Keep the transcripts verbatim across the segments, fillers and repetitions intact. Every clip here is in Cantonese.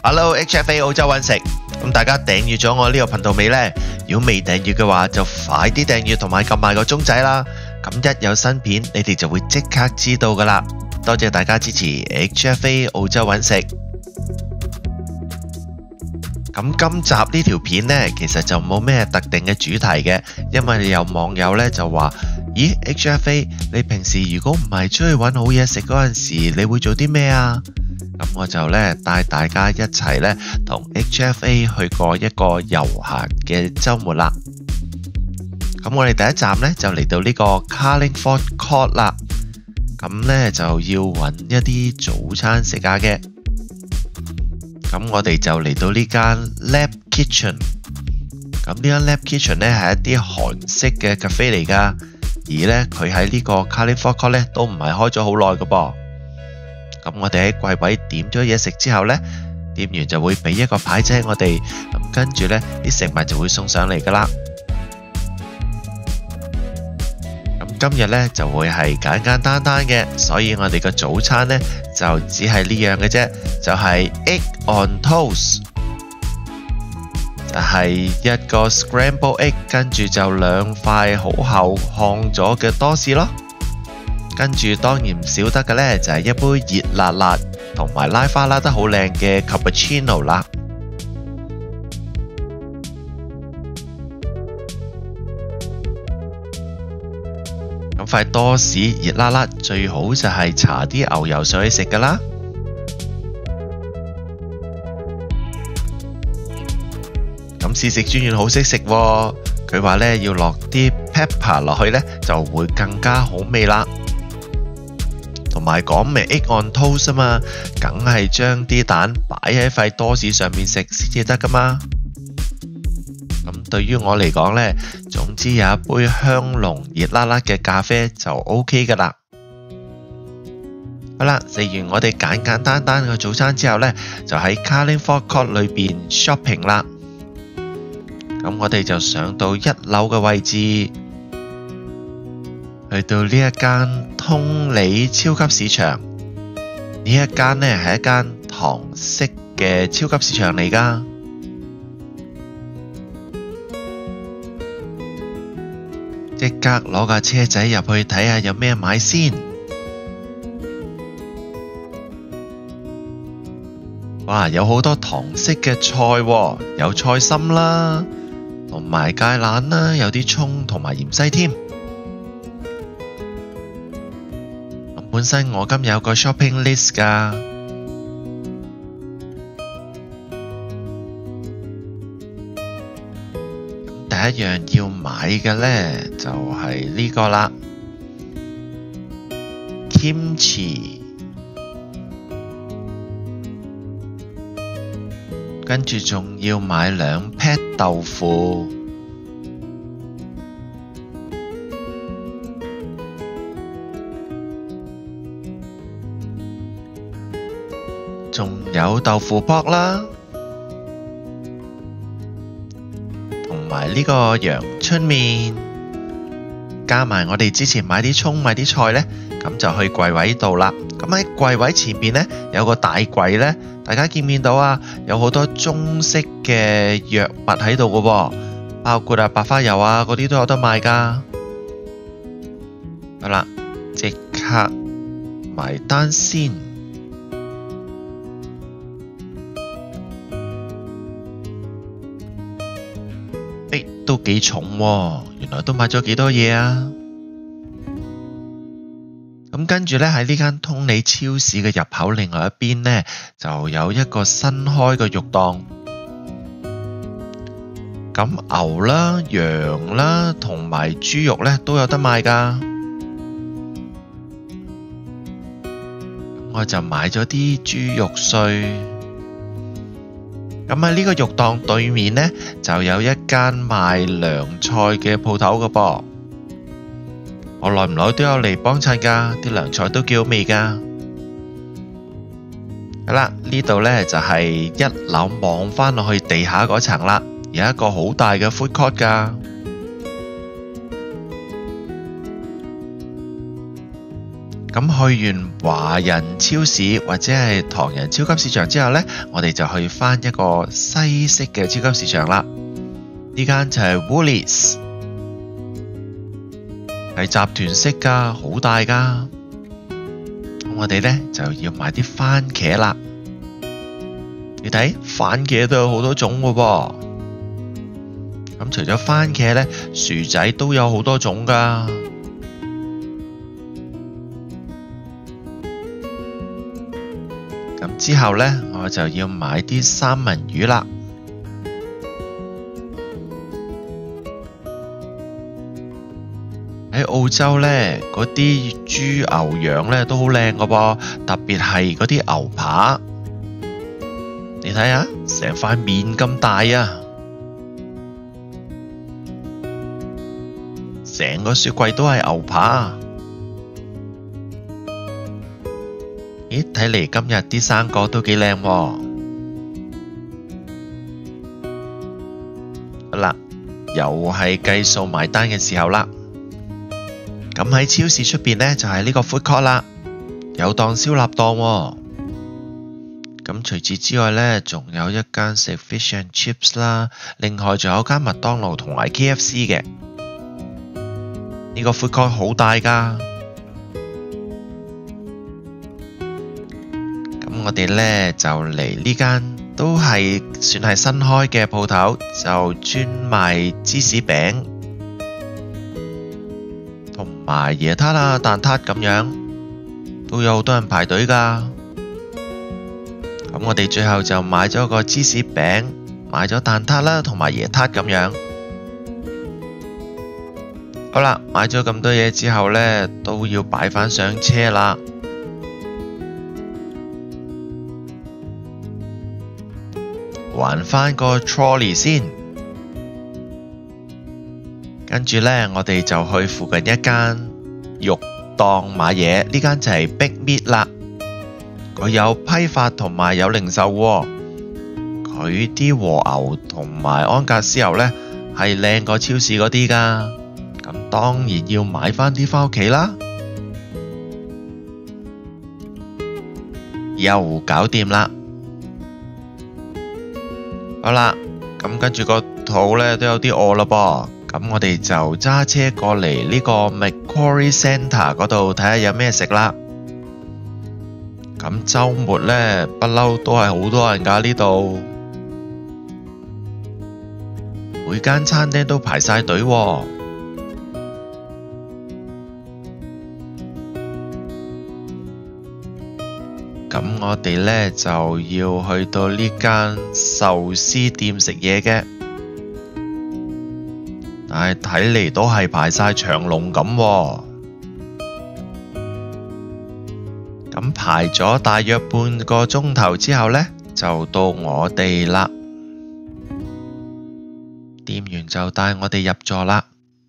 Hello H F A 澳洲揾食，咁大家訂閱咗我呢個頻道未呢？如果未訂閱嘅話，就快啲訂閱同埋撳埋個鐘仔啦。咁一有新片，你哋就會即刻知道噶啦。多謝大家支持 H F A 澳洲揾食。咁今集呢條片呢，其實就冇咩特定嘅主題嘅，因為有網友呢就話：咦 H F A， 你平時如果唔係出去揾好嘢食嗰陣時，你會做啲咩啊？咁我就呢帶大家一齊呢同 H F A 去過一個悠閒嘅週末啦。咁我哋第一站呢，就嚟到呢個 Carlingford Court 啦。咁呢就要揾一啲早餐食下嘅。咁我哋就嚟到呢間 Lab Kitchen。咁呢間 Lab Kitchen 呢係一啲韓式嘅 cafe 嚟噶，而呢佢喺呢個 Carlingford Court 呢都唔係開咗好耐㗎噃。咁我哋喺櫃位點咗嘢食之後呢，店員就會俾一個牌仔我哋，咁跟住呢啲食物就會送上嚟噶啦。咁今日呢就會係簡簡單單嘅，所以我哋個早餐呢就只係呢樣嘅啫，就係 egg on toast， 就係一個 scramble egg， 跟住就兩塊好厚烘咗嘅多士咯。跟住當然唔少得嘅呢，就係一杯熱辣辣同埋拉花拉得好靚嘅 cappuccino 啦。咁塊多士熱辣辣，最好就係搽啲牛油上去食噶啦。咁試食專員好識食喎，佢話呢要落啲 pepper 落去呢，就會更加好味啦。同埋講明 egg on toast 啊嘛，梗係將啲蛋擺喺塊多士上面食先至得噶嘛。咁對於我嚟講呢，總之有一杯香濃熱辣辣嘅咖啡就 OK 噶啦。好啦，食完我哋簡簡單單嘅早餐之後呢，就喺 Carlingford Court 裏邊 shopping 啦。咁我哋就上到一樓嘅位置。去到呢一間通里超級市場，呢一間呢係一間唐式嘅超級市場嚟噶。即刻攞架車仔入去睇下有咩買先。哇，有好多唐式嘅菜喎，有菜心啦，同埋芥蘭啦，有啲蔥同埋芫茜添。本身我今日有個 shopping list 噶，第一樣要買嘅呢，就係呢個啦 ，kimchi， 跟住仲要買兩 pat 豆腐。仲有豆腐卜啦，同埋呢個陽春麵，加埋我哋之前買啲蔥買啲菜呢，咁就去櫃位度啦。咁喺櫃位前面呢，有個大櫃呢，大家見唔見到啊？有好多中式嘅藥物喺度㗎喎，包括啊白花油啊嗰啲都有得賣噶。好啦，即刻埋單先。都幾重喎，原來都買咗幾多嘢啊！咁跟住呢，喺呢間通里超市嘅入口另外一邊呢，就有一個新開嘅肉檔。咁牛啦、羊啦同埋豬肉呢都有得賣噶。我就買咗啲豬肉碎。咁喺呢個肉檔對面呢，就有一間賣涼菜嘅鋪頭㗎噃。我耐唔耐都有嚟幫襯噶，啲涼菜都幾好味噶。好啦，呢度呢就係一樓望返落去地下嗰層啦，有一個好大嘅 food court 噶。 咁去完華人超市或者係唐人超級市場之後呢，我哋就去返一個西式嘅超級市場啦。呢間就係 Woolies， 係集團式㗎，好大㗎。咁我哋呢就要買啲番茄啦。你睇番茄都有好多種㗎噃。咁除咗番茄呢，薯仔都有好多種㗎。咁之後呢，我就要買啲三文魚啦。喺澳洲呢，嗰啲豬牛羊呢都好靚㗎噃，特別係嗰啲牛扒。你睇下，成塊面咁大啊！成個雪櫃都係牛扒。咦，睇嚟今日啲生果都幾靚喎。好啦，又係計數埋單嘅時候啦。咁喺超市出邊呢，就係呢個 food court 啦，有檔燒臘檔喎。咁除此之外呢，仲有一間食 fish and chips 啦，另外仲有間麥當勞同埋 K F C 嘅。呢個 food court 好大㗎。我哋呢就嚟呢間都係算係新開嘅鋪頭，就專賣芝士餅同埋椰撻啊、蛋撻咁樣，都有好多人排隊㗎。咁我哋最後就買咗個芝士餅，買咗蛋撻啦，同埋椰撻咁樣。好啦，買咗咁多嘢之後呢，都要擺返上車啦。還返個 trolley 先，跟住呢，我哋就去附近一間肉檔買嘢，呢間就係 Big Meat 啦。佢有批發同埋有零售喎。佢啲和牛同埋安格斯牛呢，係靚過超市嗰啲㗎，咁當然要買返啲返屋企啦。又搞掂啦。好啦，咁跟住個肚呢都有啲餓啦噃，咁我哋就揸車過嚟呢個 Macquarie Centre 嗰度睇下有咩食啦。咁週末呢，不嬲都係好多人㗎呢度，每間餐廳都排晒隊喎。咁我哋呢就要去到呢間壽司店食嘢嘅，但係睇嚟都係排晒長龍咁喎。咁排咗大約半個鐘頭之後呢，就到我哋啦。店員就帶我哋入座啦。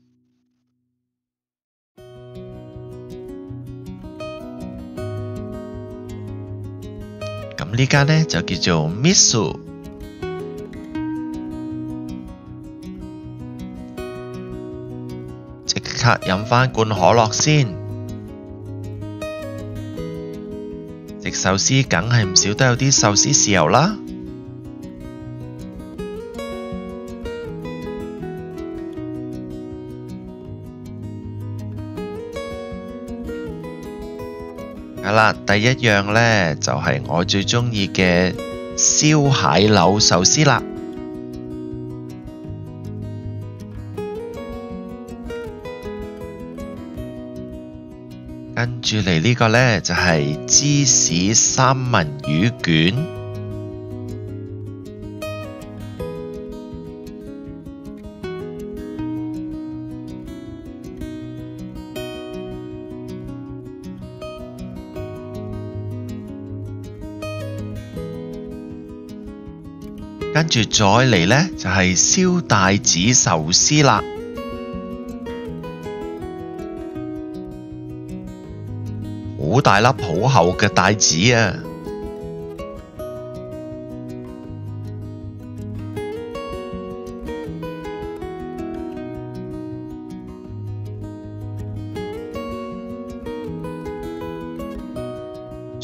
咁呢間呢就叫做 Miso， 即刻飲返罐可樂先。食壽司梗係唔少得有啲壽司豉油啦。係啦，第一樣呢就係我最鍾意嘅燒蟹柳壽司啦。跟住嚟呢個呢就係芝士三文魚卷。跟住再嚟呢，就係燒帶子壽司啦，好大粒好厚嘅帶子啊！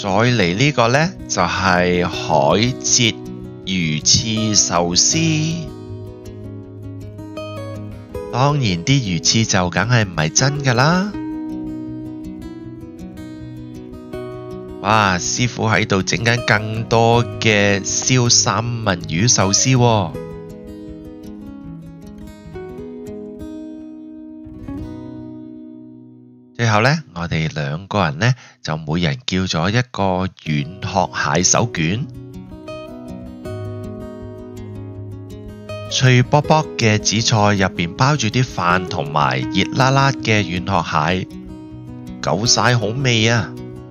再嚟呢個呢，就係海蜇魚翅壽司。當然啲魚翅就梗係唔係真㗎啦。哇！師傅喺度整緊更多嘅燒三文魚壽司喎。最後呢，我哋兩個人呢，就每人叫咗一個軟殼蟹手卷。脆卜卜嘅紫菜入邊包住啲飯同埋熱辣辣嘅軟殼蟹，夠晒好味啊！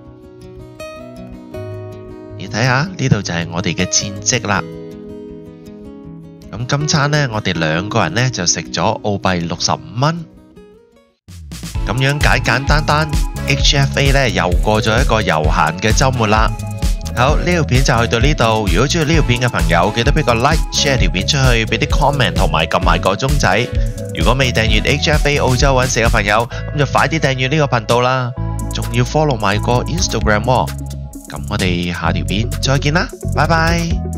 你睇下呢度就係我哋嘅戰績啦。咁今餐呢，我哋兩個人呢就食咗澳幣六十五蚊。咁樣簡簡單單 H F A 呢又過咗一個悠閒嘅週末啦。好，呢條片就去到呢度。如果中意呢條片嘅朋友，記得俾個 like share 條片出去，俾啲 comment 同埋撳埋個鐘仔。如果未訂閱 H F A 澳洲揾食嘅朋友，咁就快啲訂閱呢個頻道啦。仲要 follow 埋個 Instagram 喎。咁我哋下條片再見啦，拜拜。